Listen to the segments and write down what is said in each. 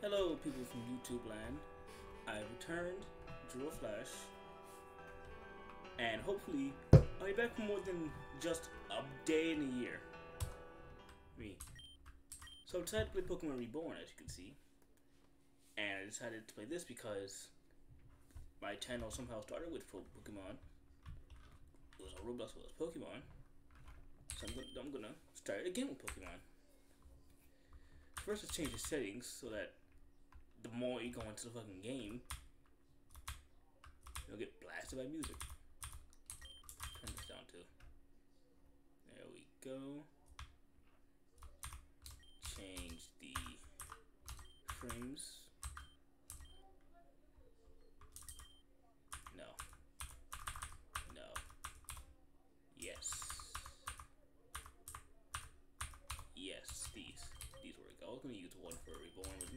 Hello, people from YouTube land. I returned, drew a flash, and hopefully I'll be back for more than just a day in a year. Me. So I decided to play Pokemon Reborn, as you can see. And I decided to play this because my channel somehow started with Pokemon. It was a Roblox, it was Pokemon. So I'm gonna start it again with Pokemon. First, let's change the settings so that the more you go into the fucking game, you'll get blasted by music. Turn this down too. There we go. Change the frames. No. No. Yes. Yes, these work. I was gonna use one for Reborn, but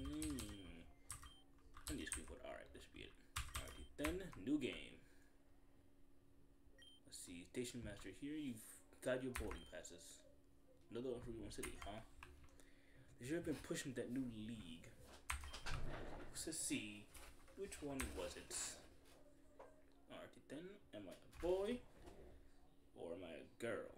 I need a screen for it. Alright, this should be it. Alright, then new game. Let's see, Station Master here. You've got your boarding passes. Another one for Reborn City, huh? They should have been pushing that new league. Let's see, which one was it? Alright, then am I a boy or am I a girl?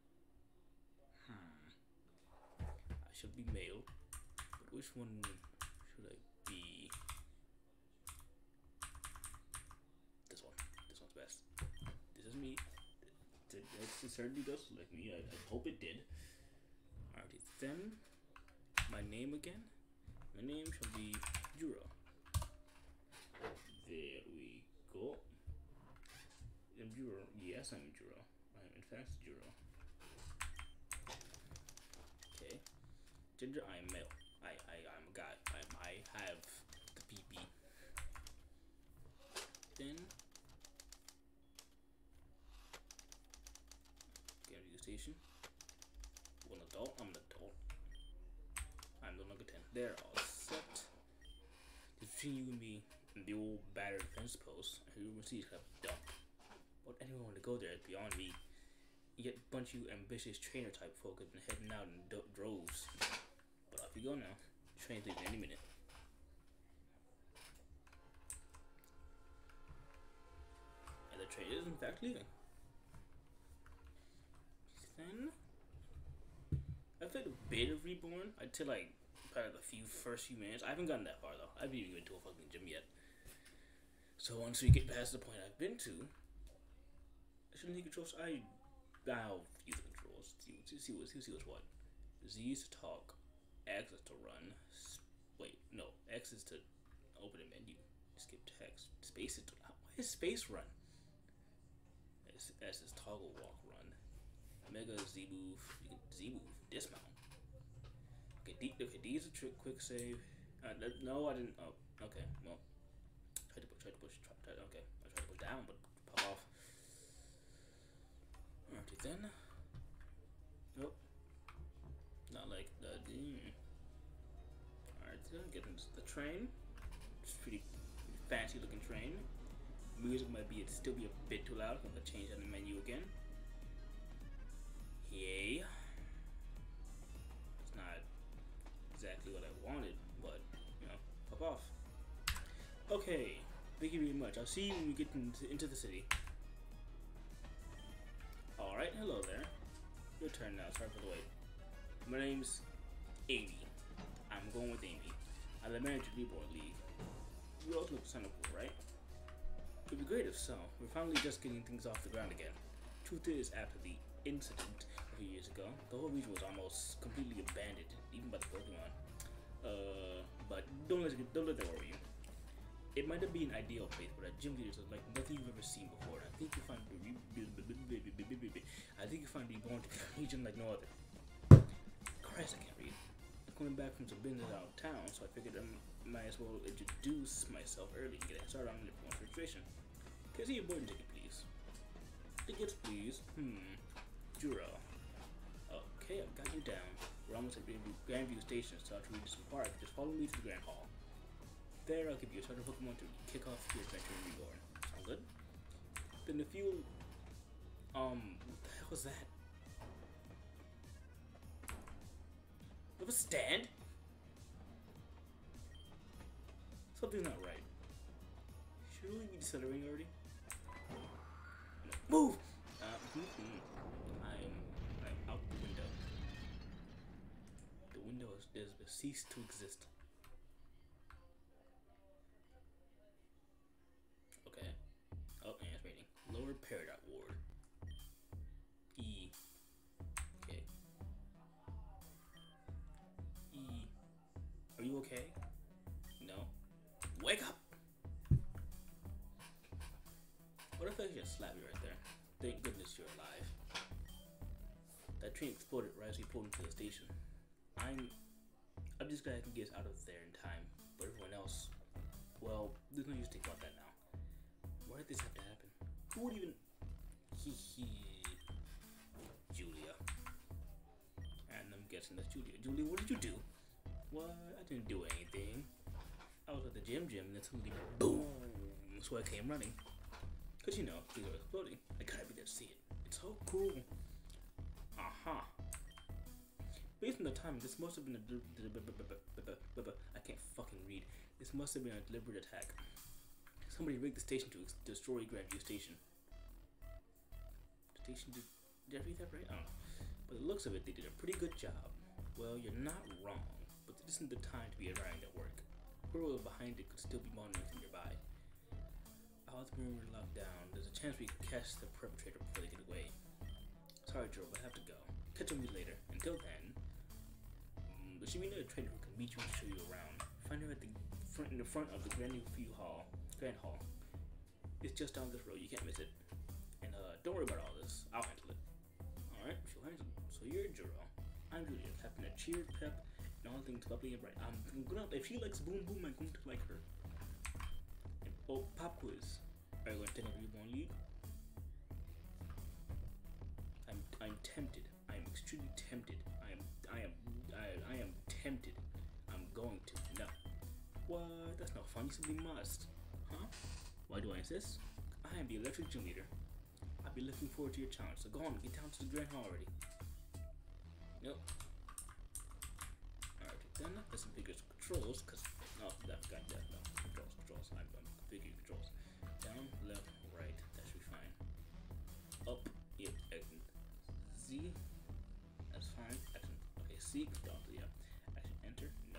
I should be male, but which one should I be? This one. This one's best. This is me. It certainly does look like me. I hope it did. Alrighty then. My name again? My name shall be Juro. There we go. I'm Juro. Yes, I'm Juro. I am in fact Juro. Okay. Gender, I am male. I'm a guy. I have the PP. Then get a station. One adult. I'm an adult. I'm no longer 10. They're all set. Between you and me and the old battered fence post, you will see it's kind of dumb. But anyone want to go there beyond me. Yet a bunch of you ambitious trainer type folk have been heading out in droves. But off you go now. Train's leaving any minute. And the train is in fact leaving. Then I played a bit of Reborn. I'd say like probably the first few minutes. I haven't gotten that far though. I haven't even been to a fucking gym yet. So once we get past the point I've been to, I shouldn't need controls. I'll use the controls. See what's what. Z is to talk. X is to run. Wait, no. X is to open a menu. Skip text. Space is to. Why is space run? S is toggle walk run. Mega Z move. You can Z move. Dismount. Okay, D is a trick quick save. No, I didn't. Oh, okay. Well, try to push. Okay, I tried to push down, but pop off. Alrighty then. Nope. Not like the. Alright, then get into the train. It's pretty fancy looking train. Music might still be a bit too loud. I'm gonna change on the menu again. Yay. It's not exactly what I wanted, but you know, pop off. Okay, thank you very much. I'll see you when we get into the city. Alright, hello there. Your turn now, sorry for the wait. My name's Amy. I'm going with Amy. I'm the manager of the Reborn League. You also look kind of cool, right? It'd be great if so. We're finally just getting things off the ground again. Truth is, after the incident a few years ago, the whole region was almost completely abandoned, even by the Pokemon. But don't let that worry you. It might not be an ideal place, but our gym leaders are like nothing you've ever seen before. And I think you'll find Reborn to be a region like no other. Christ, I can't read. I'm coming back from some business out of town, so I figured I might as well introduce myself early and get started on the registration. Can I see your boarding ticket, please? Tickets, please. Juro. Okay, I've got you down. We're almost at Grandview Station, so to reach the park, just follow me to the Grand Hall. There, I'll give you a starter Pokemon to kick off your adventure in Reborn. Sound good? Then if you, what the hell was that? It was stand? Something's not right. Should we be decelerating already? No. Move! I'm out the window. The window has ceased to exist. Okay. Oh, and it's raining. Lower Peridot Ward. E. Okay. E. Are you okay? No. Wake up! What if I just slap you right there? Thank goodness you're alive. That train exploded right as we pulled into the station. I'm just glad I can get us out of there in time. But everyone else, well, there's no use to think about that now. Why did this have to happen? Who would even... Julia. And I'm guessing that's Julia. Julia, what did you do? What? I didn't do anything. I was at the gym and then suddenly, boom! So I came running. Cause you know, things are exploding. I gotta be there to see it. It's so cool. Based on the timing, this must have been I can't fucking read. This must have been a deliberate attack. Somebody rigged the station to destroy Grandview Station. Did I read that right? I don't know. But the looks of it, they did a pretty good job. Well, you're not wrong, but this isn't the time to be arriving at work. Whoever was behind it could still be monitoring from nearby. All the room were locked down. There's a chance we could catch the perpetrator before they get away. Sorry, Joe, but I have to go. Catch up with you later. Until then, there should be another trainer who can meet you and show you around. Find her at the front of the Grand Hall. It's just down this road. You can't miss it. And don't worry about all this. I'll handle it. All right, she'll handle it. So you're Juro. I'm Julia, having a cheered pep and all things bubbly and bright. I'm gonna. If she likes Boom Boom, I'm going to like her. And, oh, pop quiz. Are you going to take a Reborn League? I'm tempted. I am extremely tempted. I am tempted. I'm going to. No. What? That's not fun. You simply must. Huh? Why do I insist? I am the electric gym leader. I'll be looking forward to your challenge. So go on, get down to the Grand Hall already. Nope. Alright, then there's some bigger controls, cause no, that got that. No, controls. I'm configuring controls. Down, left, right. That should be fine. Up, yep, action. Z, that's fine. Action. Okay, C, down to yeah. Action, enter. No.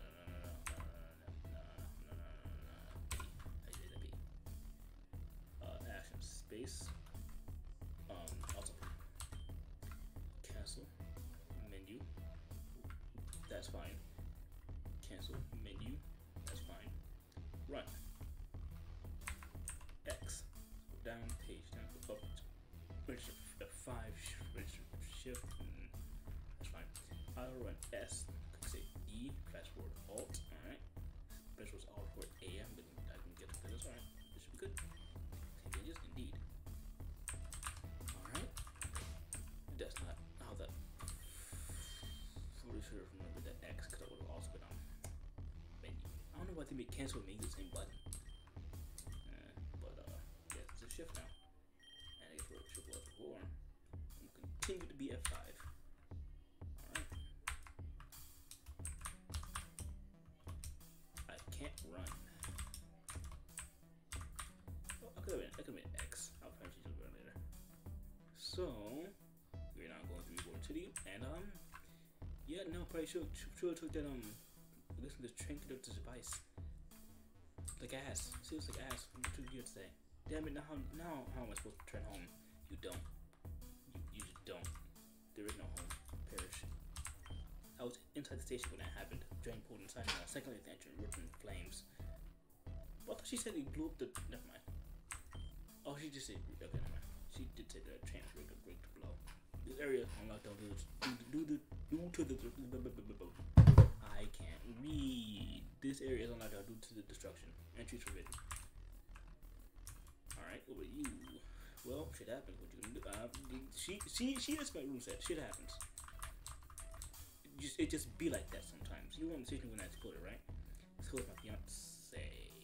B. I did a B. Action, space. Also cancel. Menu. That's fine. Cancel. Menu. That's fine. Run. X. Down, page, down, up. Register F5, register shift. That's fine. I'll run S. Say E. Fast forward Alt. Alright. Fast forward Alt forward A. I can get to this. Alright. This should be good. Changes indeed. Alright. That's not how that. Fully sure remember that X because I would have also been on menu. I don't know why they make cancel and make the same button. But yeah, it's a shift now. And I guess we're triple F4. And we'll continue to be F5. Alright. I can't run. Oh, I could have been X. I'll probably change it later. So we're now going to Reborn City, and yeah, no, probably should took that listen to this trinket of this device. Like ass. Seriously, like ass. What did you say? Damn it! Now how am I supposed to turn home? You don't. You just don't. There is no home. Perish. I was inside the station when that happened. Drain pulled inside, and a second later, the engine ripped in flames. But I thought she said he blew up the. Never mind. Oh, she just said. Okay, never mind. She did say that train rigged to blow. This area is unlocked due to the. I can't read. This area is unlocked due to the destruction. Entries forbidden. Alright, over you. Well, shit happens. What you gonna do? She is my room set. Shit happens. It just be like that sometimes. You want to see when I exploded, right? So is my fiance.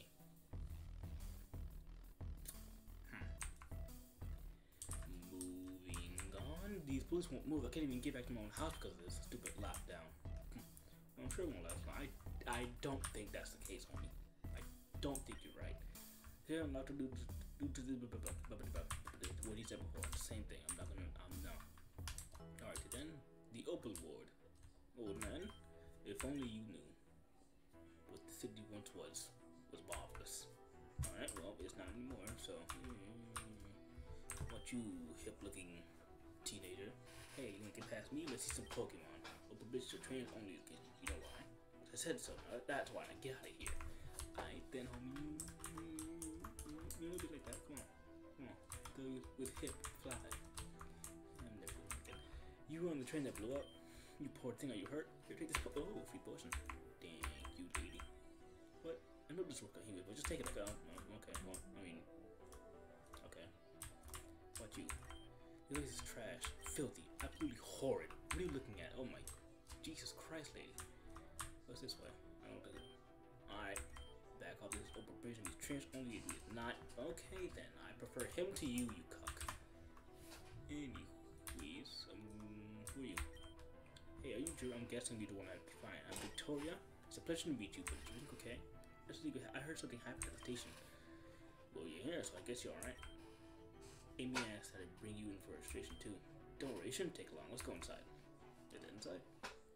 Moving on. These police won't move. I can't even get back to my own house because of this stupid lockdown. I'm sure it won't last long. I don't think that's the case, homie. I don't think you're right. Here I'm not to do what he said before. Same thing. I'm no. Alright then, the Opal Ward. Old man, if only you knew what the city once was marvelous. Alright, well, it's not anymore, so what you hip-looking teenager? Hey, you gonna get past me? Let's see some Pokemon. Opal bitch, your trainers only again. You know why? I said so. That's why. Now get out of here. Alright then, homie. You know, like that. Come on. Go with hip, fly. I'm never thinking. You were on the train that blew up. You poor thing, are you hurt? Here, take this. Oh, free potion. Thank you, lady. What? I know this work on here, but just take it. Like, okay. Well, I mean, okay. What you? Your lace is trash, filthy, absolutely horrid. What are you looking at? Oh my, Jesus Christ, lady. What's this way? I don't think. Alright, back off this open bridge and these trench only is not. Okay then, I prefer him to you, you cuck. Anyways, who are you? Hey, are you Drew? I'm guessing you're the one I'm fine. I'm Victoria. It's a pleasure to meet you, but is everything okay? I heard something happened at the station. Well, you're here, so I guess you're alright. Amy asked that I bring you in for registration too. Don't worry, it shouldn't take long. Let's go inside. Is it inside?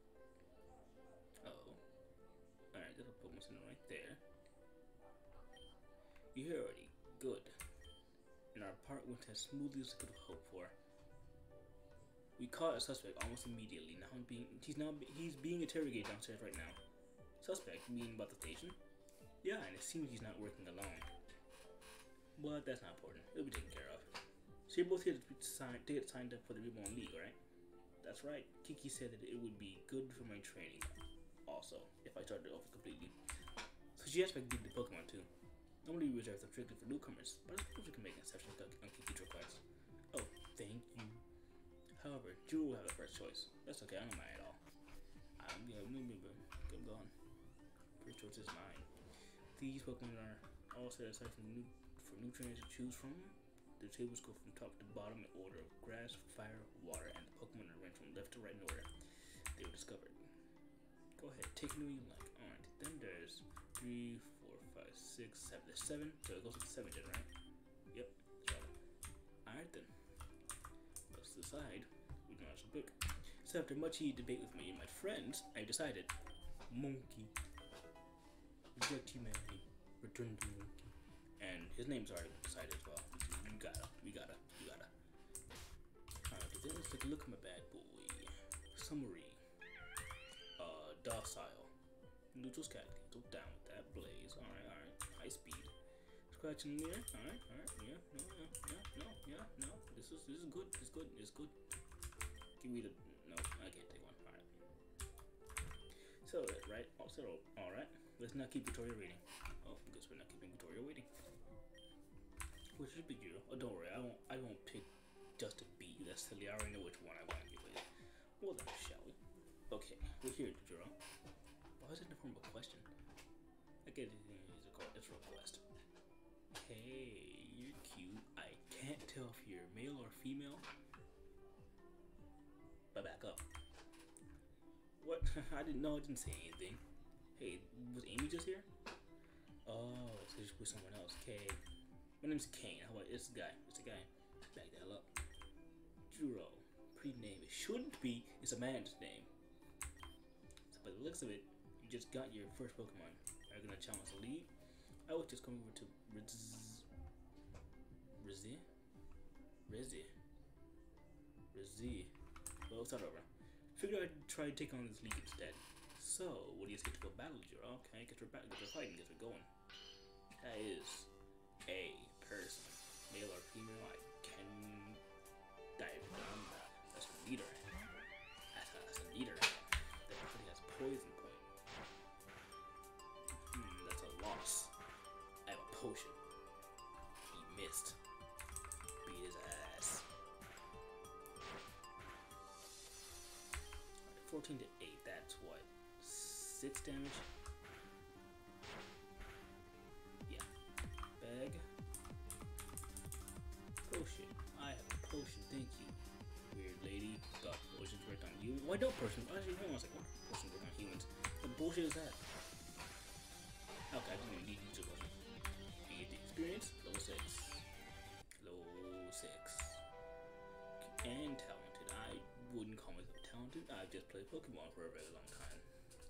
Oh. Alright, there's a Pokemon Center right there. You're here already. Good. And our part went as smoothly as I could have hoped for. We caught a suspect almost immediately. Now he's being interrogated downstairs right now. Suspect? You mean about the station? Yeah, and it seems he's not working alone. But that's not important. It'll be taken care of. So you're both here to get signed up for the Reborn League, right? That's right. Kiki said that it would be good for my training. Also, if I started off completely. So she asked if I could do the Pokemon too. Normally we reserve them strictly for newcomers, but I suppose we can make an exception on Kiki's request. Oh, thank you. However, Drew will have the first choice. That's okay, I don't mind at all. I'm gone. First choice is mine. These Pokemon are all set aside for new trainers to choose from. The tables go from top to bottom in order of grass, fire, water, and the Pokemon are arranged from left to right in order they were discovered. Go ahead, take any you like. Alright, then there's 3, 4, 5, 6, 7. There's 7, so it goes with 7 then, right? Yep, that's right. Alright then. Let's decide. We know how to pick. So after much heated debate with me and my friends, I decided Monkey. Reject humanity. Return to Monkey. And his name's already decided as well. We gotta. Alright, then let's take a look at my bad boy. Summary. Docile. Neutral scat. Go down with that blaze. Alright. High speed. Scratching in there. Alright. Yeah. No. This is good. It's good. Give me the. No, I can't take one. Alright. So that right. Also, alright. Let's not keep Victoria waiting. Oh, I guess we're not keeping Victoria waiting. Which should be you. Oh, don't worry. I won't pick just a B. That's silly. I already know which one I want to give it. Well then, shall we? Okay, we're here to draw. Why is it in the form of a question? I get it. It's a request. Hey, you're cute. I can't tell if you're male or female. But back up. What? I didn't know. I didn't say anything. Hey, was Amy just here? Oh, so just with someone else. Okay. My name's Kane. How about it's a guy? It's a guy. Back the hell up. Juro. Pretty name. It shouldn't be. It's a man's name. So by the looks of it, you just got your first Pokemon. Are you gonna challenge the lead? I would just come over to Rizzy. Well, start over. Figured I'd try to take on this league instead. So, what do you say to a battle, Juro? Okay, get her fighting, get her going. That is a person, male or female. I can dive down. That's a leader. That's a leader. That actually has poison point. That's a loss. I have a potion. He missed. Beat his ass. 14 to 8. That's what? 6 damage. Yeah. Bag. Potion. I have a potion, thank you. Weird lady. Got potions worked on you. Why don't potions? Actually, hold on a second. Potions work on humans. What bullshit is that? Okay, I didn't even need to use a potion. I've just played Pokemon for a very long time.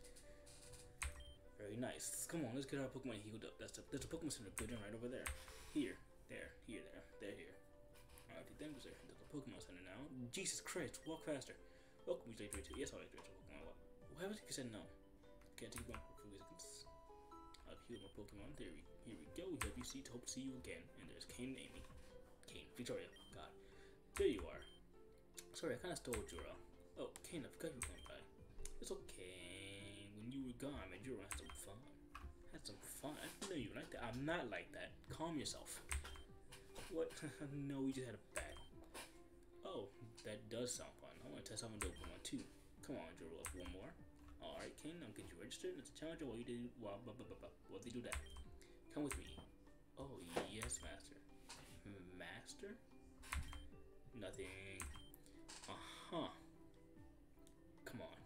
Very nice. Come on, let's get our Pokemon healed up. That's the Pokemon Center building right over there. Here, there, here, there. They're here. Alright, then there's the Pokemon Center now. Jesus Christ, walk faster. Welcome to Day 2. Yes, I'll Day 2 Pokemon. Why would you say no? Can't take one for 2 seconds. I've healed my Pokemon. Here we go. We hope to see you again. And there's Kane and Amy. Kane, Victoria. God. There you are. Sorry, I kind of stole Jura. Oh, Kane, I forgot you were going by. It's okay. When you were gone, man, Jura had some fun. Had some fun. I didn't know you were like that. I'm not like that. Calm yourself. What? No, we just had a battle. Oh, that does sound fun. I want to test out my Pokemon too. Come on, Jura, one more. Alright, Kane, I'm getting you registered. It's a challenge while you do while they do that. Come with me. Oh yes, Master. Master? Nothing. Uh-huh. Come on.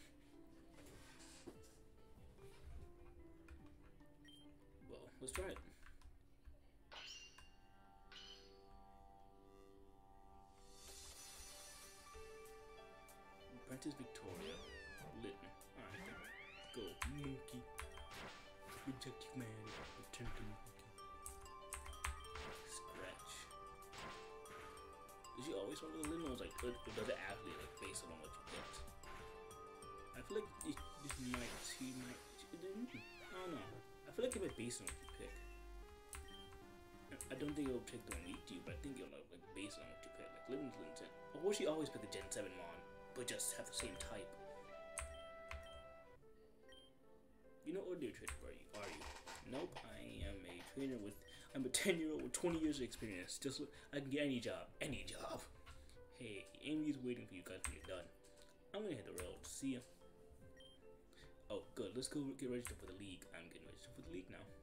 Well, let's try it. Apprentice Victoria. Litton. Alright. Go, monkey. Reject humanity. Return to monkey. Scratch. Did you always want with a Litton, or was like, or does it actually like based on what you picked? I feel like he might. I don't know. I feel like it might be based on what you pick. I don't think it'll pick the one you do, but I think it'll like based on what you pick. Like Litton's Litton 10. Or she always pick the Gen 7 Mon, but just have the same type. You know ordinary trainer are you? Nope, I am a trainer I'm a 10-year-old with 20 years of experience. Just look, I can get any job. Hey, Amy's waiting for you guys when you're done. I'm gonna hit the road. See ya. Oh, good. Let's go get registered for the league. I'm getting registered for the league now.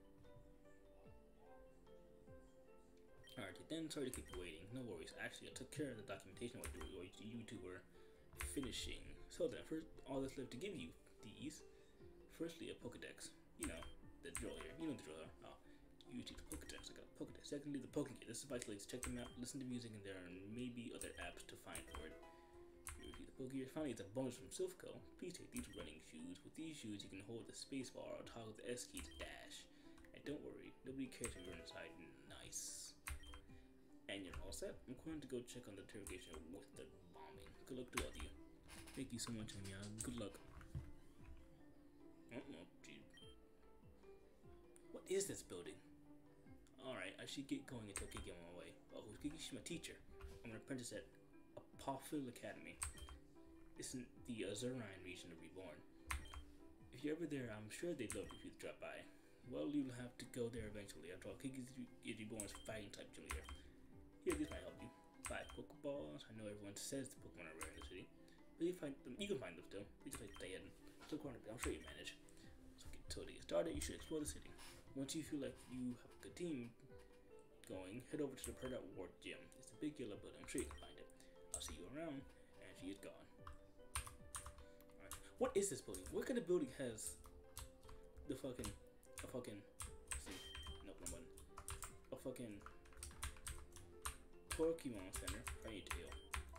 Alright, then sorry to keep you waiting. No worries. Actually, I took care of the documentation while you two were finishing. So then, first, all that's left to give you these. Firstly, a Pokedex. You know, the drill here. You know the drill here. Oh, you take the Pokedex. I got a Pokedex. Secondly, the Pokekit. This is vital to check the map, listen to music, and there are maybe other apps to find for it. You repeat the Pokegear. Finally, it's a bonus from Silphco. Please take these running shoes. With these shoes, you can hold the spacebar or toggle the S key to dash. And don't worry, nobody cares if you're inside. Nice. And you're all set. I'm going to go check on the interrogation with the bombing. Good luck to all of you. Thank you so much, Anya. Good luck. Oh, gee. What is this building? Alright, I should get going until Kiki on my way. Oh, who's Kiki? She's my teacher. I'm an apprentice at Apofil Academy. It's in the Azurine region of Reborn. If you're ever there, I'm sure they'd love if you drop by. Well, you'll have to go there eventually. After all, Kiki is Reborn's fighting type Julia. Here, this might help you. 5 Pokeballs. I know everyone says the Pokemon are rare in the city, but you can find them still. They just like dead. So I'm sure you manage. So until they get started, you should explore the city. Once you feel like you have a good team going, head over to the Perdot Ward Gym. It's a big yellow building. I'm sure you can find it. I'll see you around. And she is gone. Alright. What is this building? What kind of building has the fucking see, nope, no button. A fucking Pokemon Center. Ponytail.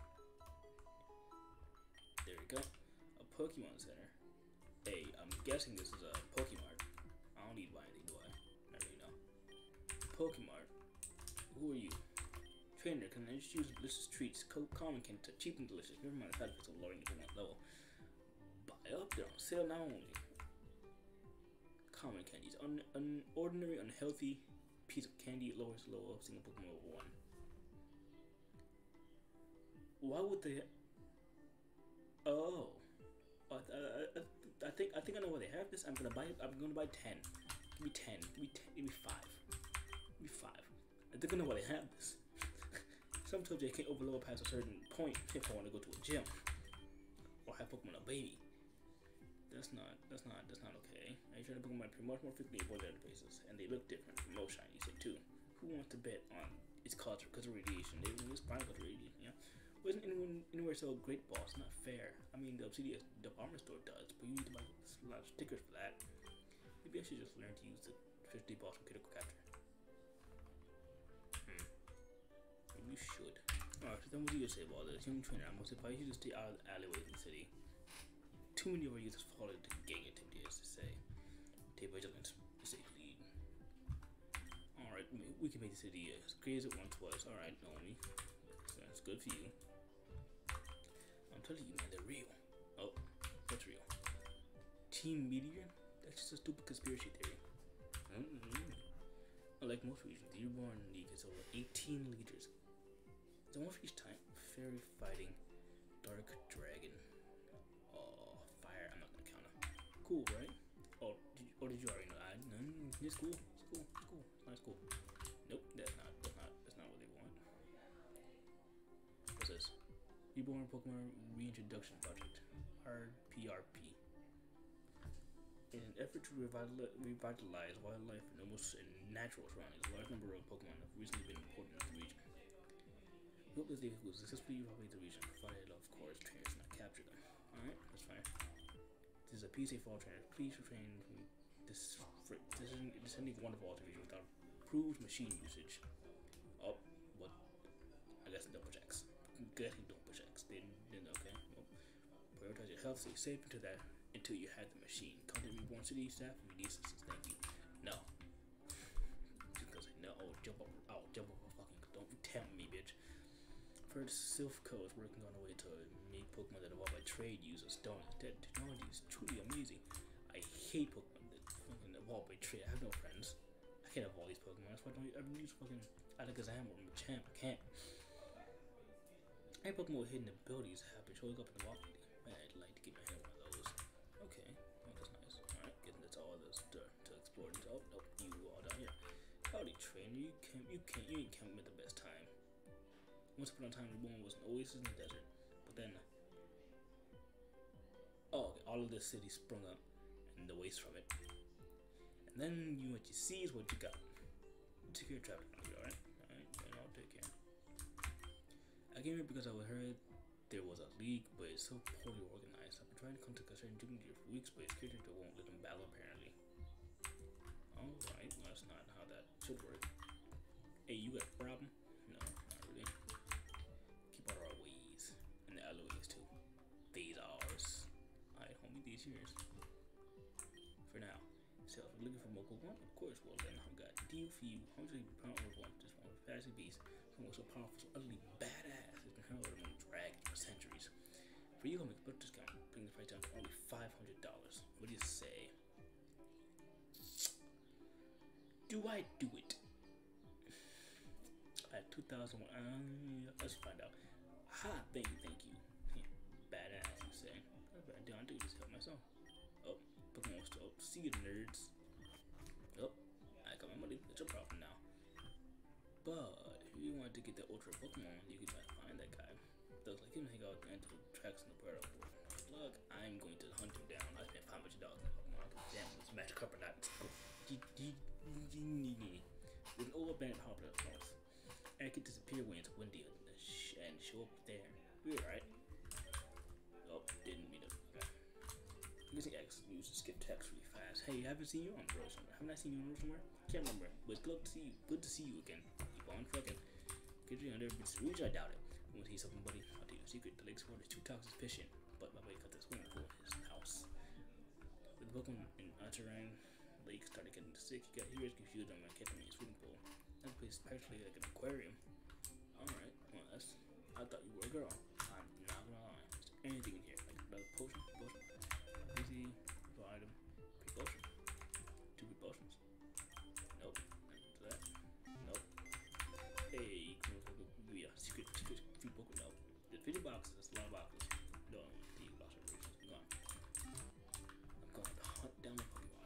There we go. A Pokemon Center. Hey, I'm guessing this is a Pokemart. I don't need to buy anything, do I? Not really know. Pokemart. Who are you? Trainer, can I just use delicious treats? Common can cheap and delicious. Never mind the side effects of lowering the Pokemon level. Buy up, they're on sale now only. Common candies. An ordinary, unhealthy piece of candy lowers the level of single Pokemon level 1. Why would they? Oh. I think I know why they have this. I'm gonna buy 10. Give me 10. Give me 10. Give me 5. Give me 5. I think I know why they have this. Sometimes they can't overload past a certain point if I want to go to a gym or have Pokemon a baby. That's not okay. I try to Pokemon appear much more frequently aboard other places, and they look different from most shinies too. Who wants to bet on its culture because of radiation? They was fine because of radiation, yeah. Wasn't anyone anywhere sell Great Balls? Not fair. I mean, the Obsidian, the armor store does, but you need to buy a lot of stickers for that. Maybe I should just learn to use the 50 balls from Critical Capture. Maybe you should. Alright, so then what do you say about this? Young trainer, I must advise you to stay out of the alleyways in the city. Too many of our users fall into gang activity, as to say. Stay vigilant, to stay clean. Alright, we can make the city as great as it once was. Alright, Naomi. That's good for you. I'm telling you, man, they're real. Oh, what's real? Team Meteor? That's just a stupid conspiracy theory. Unlike most regions, the Reborn League has over 18 leaders. It's one for each time. Fairy fighting, Dark Dragon. Oh, fire. I'm not gonna count them. Cool, right? Oh, did you already know? It's cool. It's cool. It's cool. It's not cool. Nope, that's not what they want. What's this? Reborn Pokemon Reintroduction Project. RPRP. In an effort to revitalize wildlife and almost natural surroundings, a large number of Pokemon have recently been imported into the region. We hope this day will successfully repopulate the region, provided, of course, trainers not capture them. Alright, that's fine. This is a PSA for all trainers. Please refrain from descending one of all the region without approved machine usage. Oh, what? I guess double checks. Getting double checks. Then okay. Well, prioritize your health, stay safe until you have the machine. Contact Reborn City staff if you need assistance. Thank you. No. Because no, I'll jump up a fucking. Don't tell me, bitch. First, Silphco is working on a way to make Pokemon that evolve by trade use of stone. That technology is truly amazing. I hate Pokemon that fucking evolve by trade. I have no friends. I can't evolve these Pokemon. That's why I don't ever use fucking Alakazam or Machamp. I can't. Any Pokemon with hidden abilities have been showing up in the wild. Man, I'd like to get my hand on one of those. Okay, well, that's nice. Alright, getting that's all this to explore. Oh, nope, you all down here. Howdy, trainer. You ain't camping at the best time. Once upon a time, Reborn was an oasis in the desert, but then, okay, all of this city sprung up and the waste from it. And then what you see is what you got. Take care of traffic, alright? Alright, I'll take care. I came here because I heard there was a league, but it's so poorly organized. I've been trying to contact a certain dignity for weeks, but it's clear that they won't let them battle, apparently. Alright, well, that's not how that should work. Hey, you got a problem? No, not really. Keep out of our ways. And the other ways, too. These are ours. Alright, homie, these yours. For now. So, if we're looking for more Pokemon, of course, well, then I've got a deal for you. 100 pound one. This one, fantasy beast. Someone so powerful, so utterly badass. It's been heralded among dragons for centuries. For you, I'll make a budget discount, bring the price down to only $500. What do you say? Do I do it? At 2001, let's find out. Ha! Thank you. Badass, you say? I'll do this help myself. Oh, Pokemon still. See you, nerds. Oh, I got my money. It's your problem now. But if you want to get the Ultra Pokemon, you can try to find that guy. Looks like him hang out and the tracks in the Puerto board. Look, I'm going to hunt him down. I spent $500 on Pokemon. Damn, it's magic up or not. With an old abandoned harbor up north. And I could disappear when it's windy and show up there. We're right. Oh, didn't mean it. Okay. I'm using X to skip text really fast. Hey, haven't seen you on the road somewhere. Haven't I seen you on the road somewhere? Can't remember. But it's good to see you. Good to see you again. Keep on trucking. Get you under Rouge, I doubt it. I want to tell you something, buddy. I'll tell you a secret. The lake's water is too toxic fishing. But my buddy got this swimming pool in his house. With the Pokemon in Antarang Lake started getting sick, he was confused on my kept him in his swimming pool. That place is practically like an aquarium. Alright, well I thought you were a girl. I'm not gonna lie. Is there anything in here? Like another potion? Easy, item, pre-potion. 2 pre-potions. Nope. Not that. Nope. Hey, yeah, secret free Pokemon. Nope. There's 50 boxes, that's a lot of boxes. No, these boxes are gone. I'm going to hunt down my Pokemon.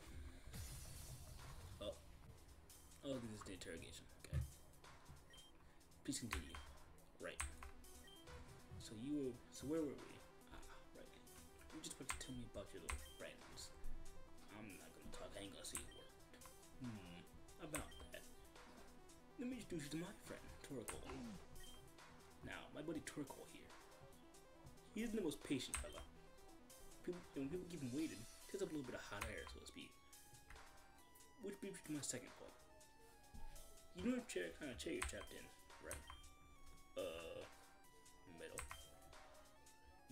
Oh, this is the interrogation. Okay. Please continue. Right. So where were we? Right. You just about to tell me about your little friends. I'm not gonna talk. I ain't gonna say a word. About that. Let me introduce you to my friend, Torkoal. Now, my buddy Torkoal here. He isn't the most patient fella. When people keep him waiting, he takes up a little bit of hot air, so to speak. Which brings me to my second point. You know what kind of chair you're trapped in, right?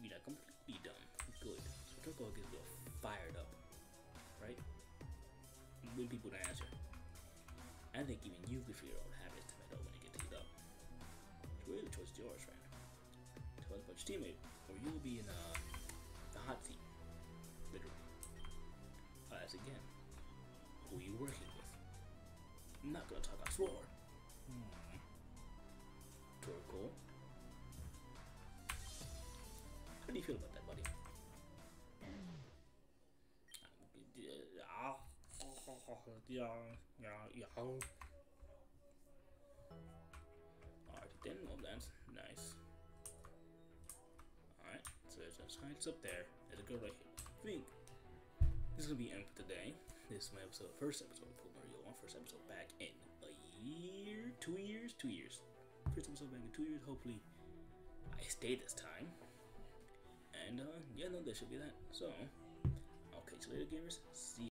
You're not completely dumb. Good. So we're gonna go get a little fired up, right? When people don't answer. I think even you could figure out habits to make up when you get teed up. So really, the choice is yours, friend. Tell us about your teammate, or you'll be in the hot seat. Literally. As again, who are you working with? I'm not gonna talk, I swore. Turco. How do you feel about that, buddy? Alright, then, well, that's nice. Alright, so there's a science up there. There's a girl right here. I think this is gonna be end for today. This is my first episode of Pull Mario. First episode back in a year, 2 years, 2 years. First episode back in 2 years. Hopefully, I stay this time. And yeah, no, that should be that. So, I'll catch you later, gamers. See ya.